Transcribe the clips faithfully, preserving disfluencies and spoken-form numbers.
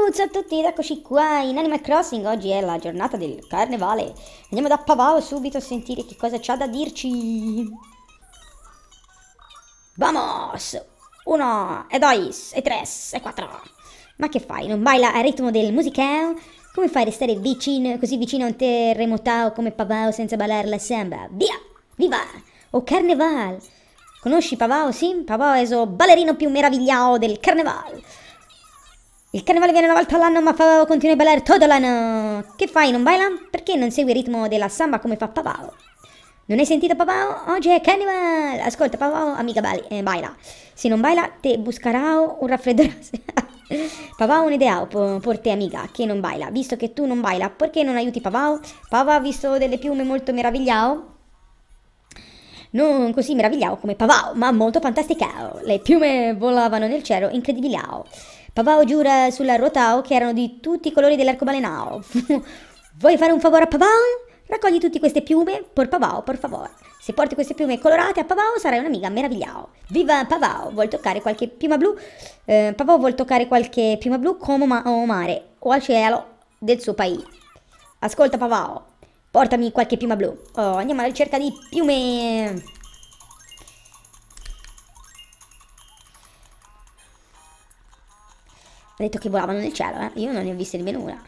Ciao a tutti ed eccoci qua in Animal Crossing. Oggi è la giornata del carnevale. Andiamo da Pavao subito a sentire che cosa c'ha da dirci. Vamos! Uno, e dos, e tres, e quattro. Ma che fai? Non baila al ritmo del musicale? Come fai a restare vicino, così vicino a un terremotao come Pavao senza ballare la samba? Via! Viva! O carneval! Conosci Pavao? Sì? Pavao è il ballerino più meravigliao del carneval. Il carnevale viene una volta all'anno, ma Pavao continua a ballare tutto l'anno. Che fai, non baila? Perché non segui il ritmo della samba come fa Pavao? Non hai sentito Pavao? Oggi è carnevale. Ascolta Pavao, amica bali, eh, baila. Se non baila, te buscarò un raffreddore. Pavao un'idea per te amica, che non baila. Visto che tu non baila, perché non aiuti Pavao? Pavao ha visto delle piume molto meravigliao. Non così meravigliao come Pavao, ma molto fantasticao. Le piume volavano nel cielo, incredibiliao. Pavao giura sulla ruotao che erano di tutti i colori dell'arcobalenao. Vuoi fare un favore a Pavao? Raccogli tutte queste piume per Pavao, per favore. Se porti queste piume colorate a Pavao sarai un'amica meravigliao. Viva Pavao! Vuol toccare qualche piuma blu? Eh, Pavao vuol toccare qualche piuma blu come ma o mare o al cielo del suo paese. Ascolta Pavao, portami qualche piuma blu. Oh, andiamo alla ricerca di piume. Ha detto che volavano nel cielo, eh? Io non ne ho viste nemmeno una.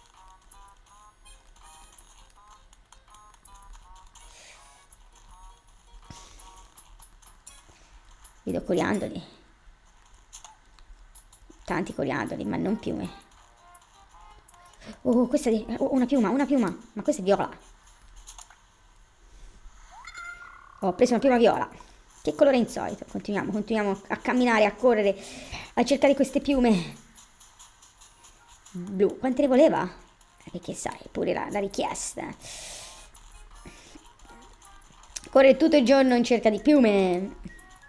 Vedo coriandoli. Tanti coriandoli, ma non piume. Oh, questa è oh, una piuma, una piuma. Ma questa è viola. Ho preso una piuma viola. Che colore insolito. Continuiamo, continuiamo a camminare, a correre, a cercare queste piume. Blu, quante ne voleva? Perché sai, pure la, la richiesta. Corre tutto il giorno in cerca di piume.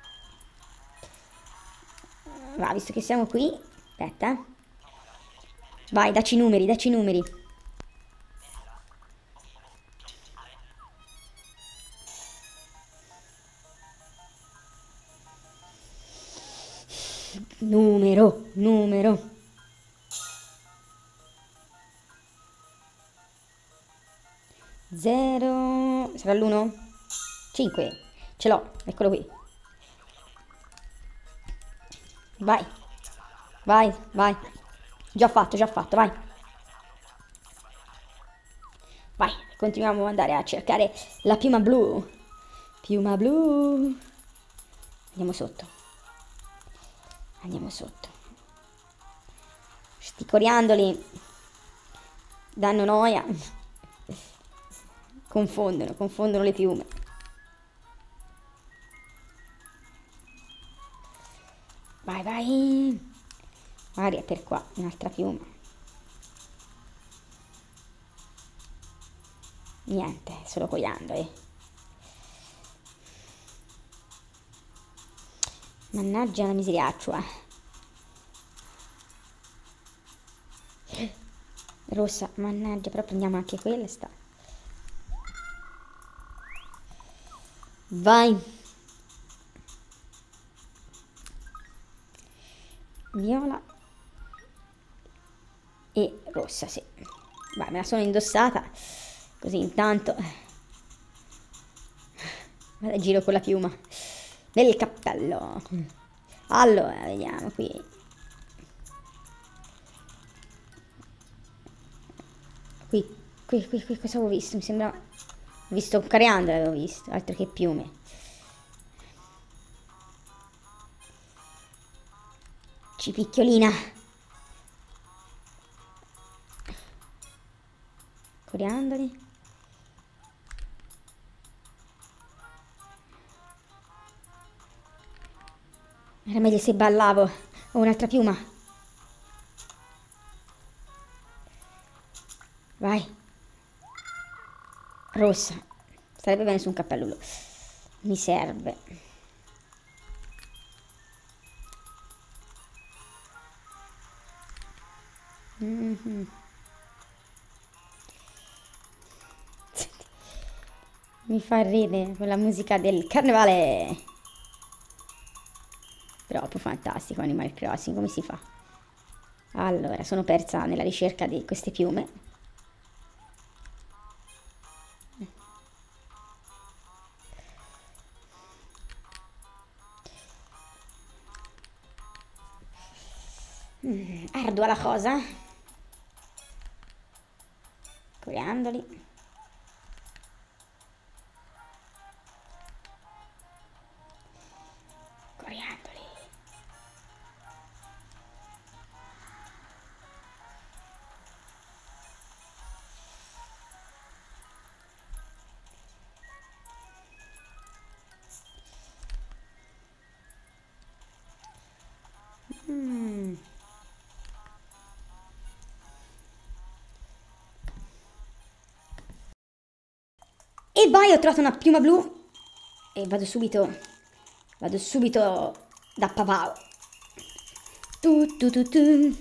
Va, visto che siamo qui. Aspetta. Vai, dacci i numeri, dacci i numeri. Numero, numero. Zero. Sarà l'uno? cinque. Ce l'ho, eccolo qui. Vai. Vai, vai. Già fatto, già fatto, vai. Vai, continuiamo ad andare a cercare la piuma blu. Piuma blu. Andiamo sotto. Andiamo sotto. Sti coriandoli danno noia. Confondono, confondono le piume. Vai, vai. Magari è per qua, un'altra piuma. Niente, solo coriandoli. Mannaggia la miseriaccia. Rossa, mannaggia, però prendiamo anche quella, sta. Vai. Viola e rossa, sì. Vai, me la sono indossata. Così intanto vado a giro con la piuma nel cappello. Allora, vediamo qui. Qui, qui, qui, qui cosa avevo visto? Mi sembra... Ho visto un coriandolo, avevo visto, altro che piume. Cipicchiolina. Coriandoli. Era meglio se ballavo. Ho un'altra piuma. Vai. Rossa. Sarebbe bene su un cappello blu. Mi serve. Mm-hmm. Mi fa ridere con la musica del carnevale. Proprio fantastico Animal Crossing, come si fa Allora, sono persa nella ricerca di queste piume. Mm, ardua la cosa. Coriandoli. Coriandoli. Mm. E vai, ho trovato una piuma blu e vado subito, vado subito da Pavao. Tu, tu, tu, tu.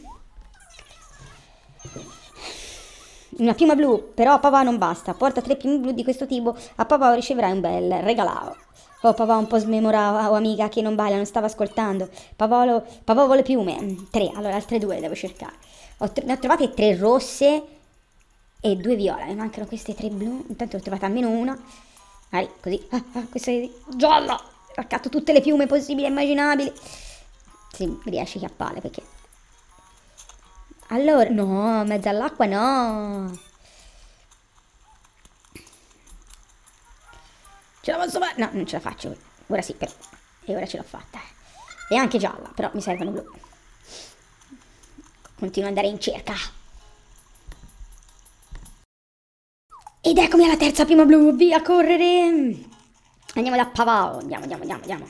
Una piuma blu, però a Pavao non basta. Porta tre piume blu di questo tipo, a Pavao riceverai un bel regalao. Oh, Pavao un po' smemorava, oh amica che non baila, non stava ascoltando. Pavao, Pavao vuole piume. Tre, allora altre due devo cercare. Ho, ne ho trovate tre rosse e due viola, mi mancano queste tre blu, intanto ho trovata almeno una. Vai, così, ah, ah, questa è gialla, ho raccattato tutte le piume possibili e immaginabili. Sì, riesci che a pale, perché... Allora, no, mezzo all'acqua no. Ce la posso fare? No, non ce la faccio, ora sì, però, e ora ce l'ho fatta. E anche gialla, però mi servono blu. Continuo ad andare in cerca. Ed eccomi alla terza piuma blu, via, correre! Andiamo da Pavao, andiamo, andiamo, andiamo, andiamo.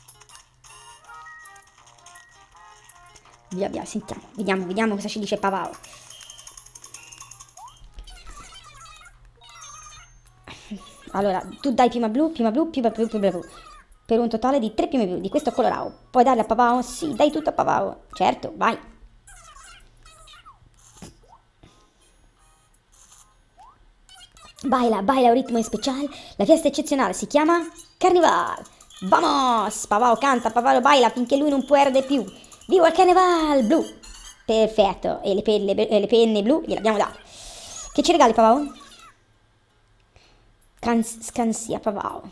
Via, via, sentiamo, vediamo, vediamo cosa ci dice Pavao. Allora, tu dai piuma blu, piuma blu, piuma blu, piuma blu, per un totale di tre piume blu, di questo colorao. Puoi darle a Pavao? Sì, dai tutto a Pavao. Certo, vai. Baila, baila un ritmo especial. La fiesta eccezionale si chiama Carnival. Vamos! Pavao canta, Pavao baila finché lui non perde più. Viva il Carnival blu! Perfetto, e le penne, le penne blu gliel'abbiamo date. Che ci regali, Pavao? Cans scansia, Pavao.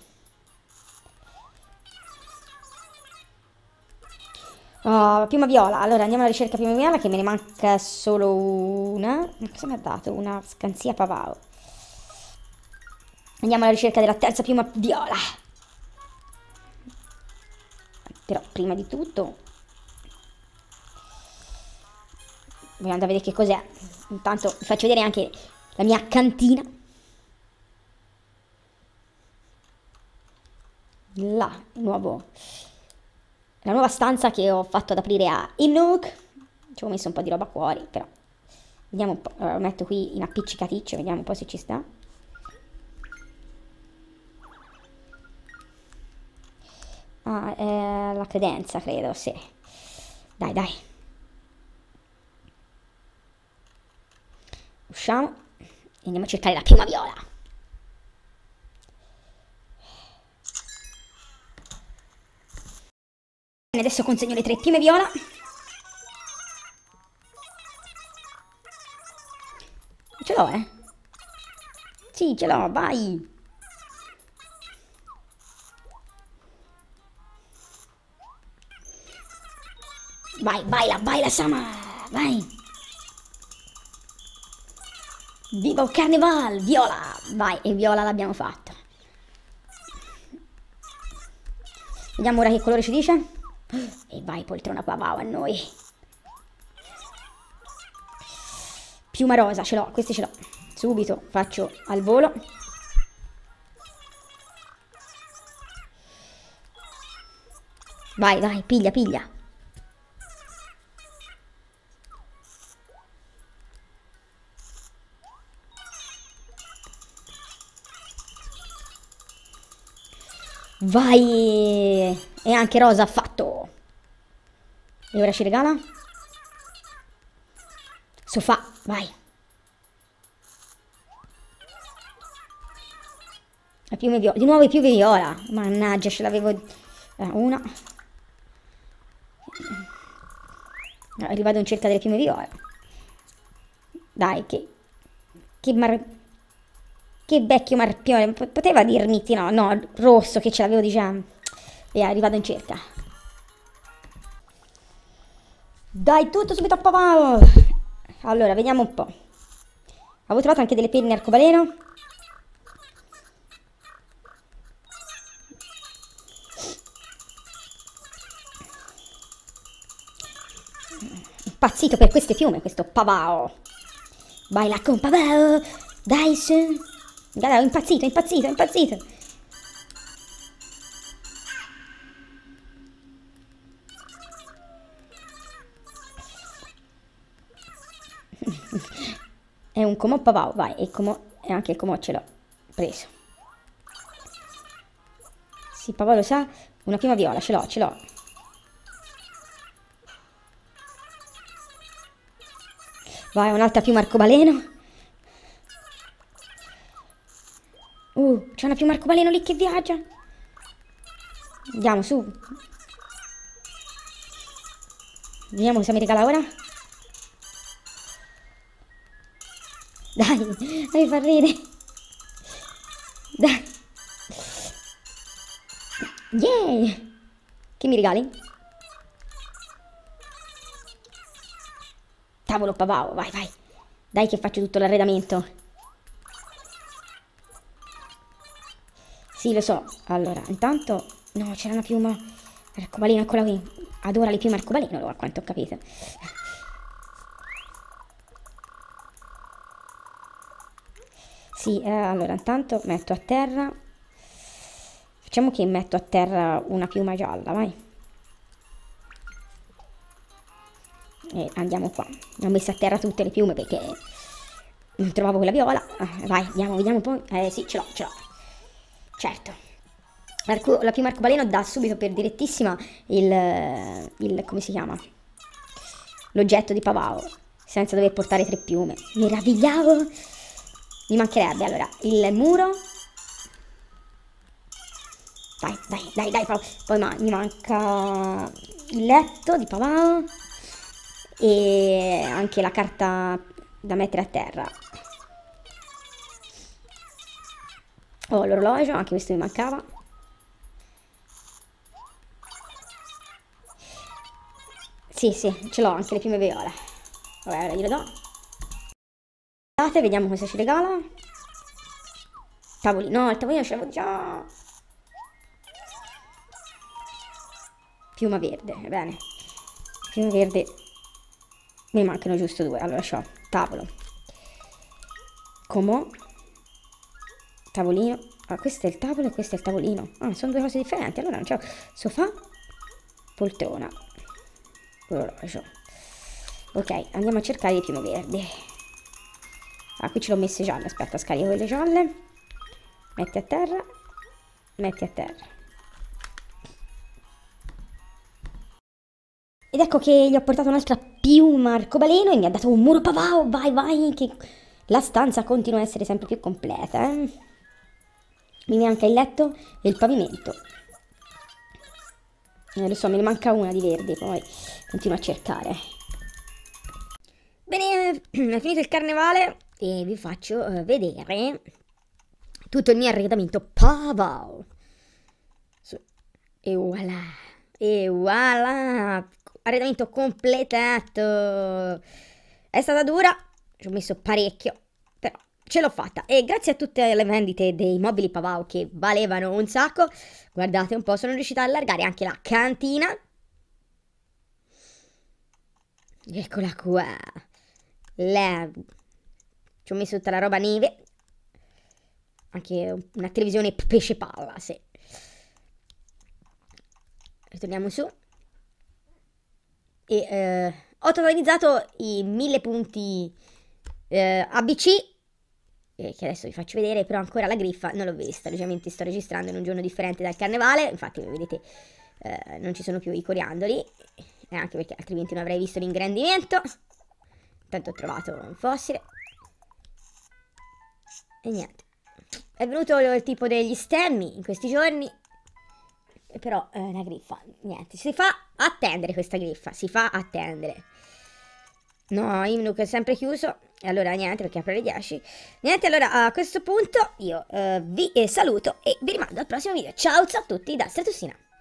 Oh, piuma viola. Allora andiamo alla ricerca piuma viola, che me ne manca solo una. Ma cosa mi ha dato? Una scansia, Pavao. Andiamo alla ricerca della terza piuma viola. Però prima di tutto vogliamo andare a vedere che cos'è. Intanto vi faccio vedere anche la mia cantina. Là, il nuovo, la nuova stanza che ho fatto ad aprire a Imnuk. Ci ho messo un po' di roba fuori, però vediamo un po'. Allora, lo metto qui in appiccicaticcio, vediamo un po' se ci sta. Ah, è la credenza, credo, sì. Dai, dai. Usciamo e andiamo a cercare la piuma viola. E adesso consegno le tre piume viola. Ce l'ho, eh? Sì, ce l'ho, vai. Vai, baila, baila, Sama, vai. Viva il Carnival, viola. Vai, e viola l'abbiamo fatto. Vediamo ora che colore ci dice. E vai, poltrona Pavao a noi. Piuma rosa, ce l'ho, questi ce l'ho. Subito faccio al volo. Vai, vai, piglia, piglia. Vai! E anche rosa fatto. E ora ci regala? Sofà, vai. La piume viola. Di nuovo i piume viola. Mannaggia, ce l'avevo... Eh, una. No, rivado in cerca delle piume viola. Dai, che... Che mar... Che vecchio marpione. Poteva dirmi no, no, rosso che ce l'avevo di già. Via, rivado in cerca. Dai, tutto subito a papà. Allora, vediamo un po'. Avevo trovato anche delle penne arcobaleno. Impazzito per queste piume, questo pavao. Vai là con pavao. Dai su. Guarda, è impazzito, è impazzito, è impazzito. È un comò pavao, vai, e, comò, e anche il comò ce l'ho preso. Sì, pavao lo sa, una piuma viola, ce l'ho, ce l'ho. Vai, un'altra piuma arcobaleno. Uh, c'è una piuma arcobaleno lì che viaggia. Andiamo, su. Vediamo cosa mi regala ora. Dai, mi fa ridere. Dai. Yeah. Che mi regali? Tavolo pavao, vai, vai. Dai che faccio tutto l'arredamento. Sì, lo so. Allora, intanto... No, c'era una piuma arcobaleno, eccola qui. Adora le piume arcobaleno, a quanto ho capito. Sì, eh, allora, intanto metto a terra... Facciamo che metto a terra una piuma gialla, vai. E andiamo qua. Ho messo a terra tutte le piume perché non trovavo quella viola. Ah, vai, vediamo, vediamo poi. Eh sì, ce l'ho, ce l'ho. Certo. La piuma arcobaleno dà subito per direttissima il, il come si chiama? L'oggetto di pavao, senza dover portare tre piume. Meravigliavo. Mi mancherebbe allora il muro. Dai, dai, dai, dai. Poi ma, mi manca il letto di pavao. E anche la carta da mettere a terra. Oh, l'orologio, anche questo mi mancava. Sì, sì, ce l'ho anche le piume viola. Vabbè, ora glielo do. Vediamo cosa ci regala. Tavolino, no, il tavolino ce l'avevo già. Piuma verde, bene. Piuma verde. Mi mancano giusto due. Allora c'ho tavolo. Comò. Tavolino. Ah, questo è il tavolo e questo è il tavolino. Ah, sono due cose differenti. Allora non c'ho sofà, poltrona, orologio. Ok, andiamo a cercare le piume verdi. Ah, qui ce l'ho messe gialle. Aspetta, scarico quelle gialle. Metti a terra. Metti a terra. Ed ecco che gli ho portato un'altra piuma arcobaleno e mi ha dato un muro pavao. Vai, vai, che la stanza continua a essere sempre più completa, eh. Mi manca il letto e il pavimento. Eh, lo so, me ne manca una di verde, poi continuo a cercare. Bene, è finito il carnevale e vi faccio uh, vedere tutto il mio arredamento pavao. E voilà, e voilà, arredamento completato. È stata dura, ci ho messo parecchio, però ce l'ho fatta. E grazie a tutte le vendite dei mobili pavao che valevano un sacco, guardate un po', sono riuscita a allargare anche la cantina. Eccola qua. La... Ci ho messo tutta la roba neve. Anche una televisione pesce palla, sì. Ritorniamo su. E eh, ho totalizzato i mille punti eh, A B C, eh, che adesso vi faccio vedere, però ancora la griffa non l'ho vista. Logicamente sto registrando in un giorno differente dal carnevale, infatti vedete eh, non ci sono più i coriandoli, e anche perché altrimenti non avrei visto l'ingrandimento. Intanto ho trovato un fossile. E niente. È venuto il tipo degli stemmi in questi giorni, però eh, la griffa, niente, si fa attendere questa griffa, si fa attendere. No, Imnuk è sempre chiuso. E allora niente, perché apre alle dieci. Niente, allora a questo punto io uh, vi eh, saluto e vi rimando al prossimo video. Ciao a tutti da Stratussina.